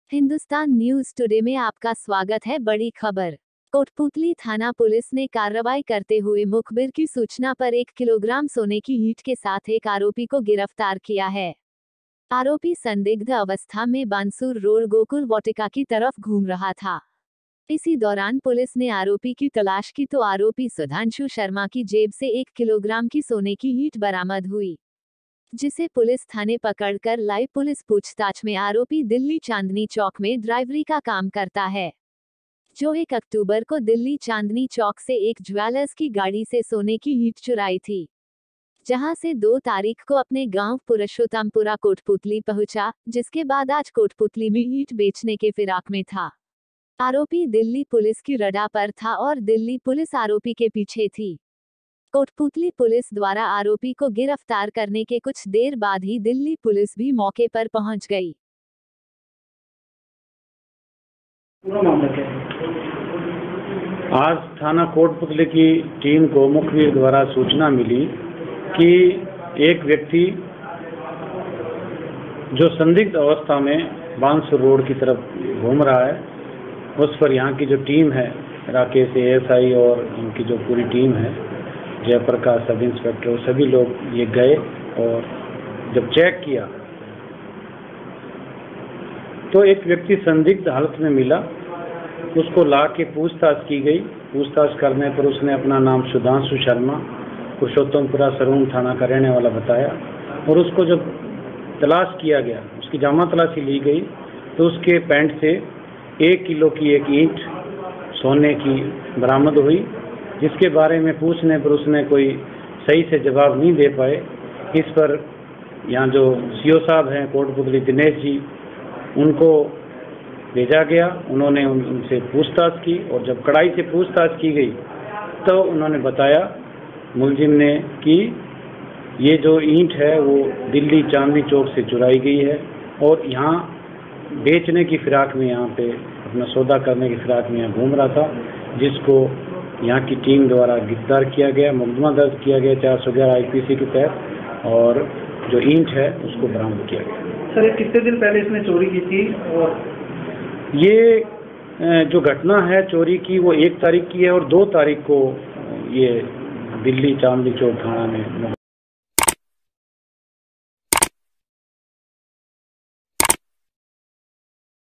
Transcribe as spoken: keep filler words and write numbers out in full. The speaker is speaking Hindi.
हिंदुस्तान न्यूज टुडे में आपका स्वागत है। बड़ी खबर। कोटपुतली थाना पुलिस ने कार्रवाई करते हुए मुखबिर की सूचना पर एक किलोग्राम सोने की ईंट के साथ एक आरोपी को गिरफ्तार किया है। आरोपी संदिग्ध अवस्था में बानसूर रोड गोकुल वाटिका की तरफ घूम रहा था। इसी दौरान पुलिस ने आरोपी की तलाश की तो आरोपी सुधांशु शर्मा की जेब से एक किलोग्राम की सोने की ईंट बरामद हुई, जिसे पुलिस थाने पकड़कर लाई। पुलिस पूछताछ में आरोपी दिल्ली चांदनी चौक में ड्राइवरी का काम करता है, जो एक अक्टूबर को दिल्ली चांदनी चौक से एक ज्वेलर्स की गाड़ी से सोने की ईंट चुराई थी, जहां से दो तारीख को अपने गांव पुरुषोत्तमपुरा कोटपुतली पहुंचा, जिसके बाद आज कोटपुतली में ईंट बेचने के फिराक में था। आरोपी दिल्ली पुलिस की रडा पर था और दिल्ली पुलिस आरोपी के पीछे थी। कोटपुतली पुलिस द्वारा आरोपी को गिरफ्तार करने के कुछ देर बाद ही दिल्ली पुलिस भी मौके पर पहुंच गई। आज थाना कोटपुतली की टीम को मुखबिर द्वारा सूचना मिली कि एक व्यक्ति जो संदिग्ध अवस्था में बानसूर रोड की तरफ घूम रहा है, उस पर यहाँ की जो टीम है, राकेश एएसआई और इनकी जो पूरी टीम है, जयप्रकाश सब इंस्पेक्टर, सभी लोग ये गए और जब चेक किया तो एक व्यक्ति संदिग्ध हालत में मिला। उसको ला के पूछताछ की गई। पूछताछ करने पर उसने अपना नाम सुधांशु शर्मा पुरुषोत्तमपुरा सरून थाना का रहने वाला बताया और उसको जब तलाश किया गया, उसकी जामा तलाशी ली गई तो उसके पैंट से एक किलो की एक ईंट सोने की बरामद हुई, जिसके बारे में पूछने पर उसने कोई सही से जवाब नहीं दे पाए। इस पर यहाँ जो सीओ साहब हैं कोटपुतली दिनेश जी, उनको भेजा गया। उन्होंने उनसे पूछताछ की और जब कड़ाई से पूछताछ की गई तो उन्होंने बताया मुलजिम ने कि ये जो ईंट है वो दिल्ली चांदनी चौक से चुराई गई है और यहाँ बेचने की फिराक में, यहाँ पे अपना सौदा करने की फिराक में यहाँ घूम रहा था, जिसको यहाँ की टीम द्वारा गिरफ्तार किया गया। मुकदमा दर्ज किया गया चार सौ ग्यारह आईपीसी के तहत और जो ईंट है उसको बरामद किया गया। सर, कितने दिन पहले इसने चोरी की थी? और ये जो घटना है चोरी की वो एक तारीख की है और दो तारीख को ये दिल्ली चांदनी चौक थाना में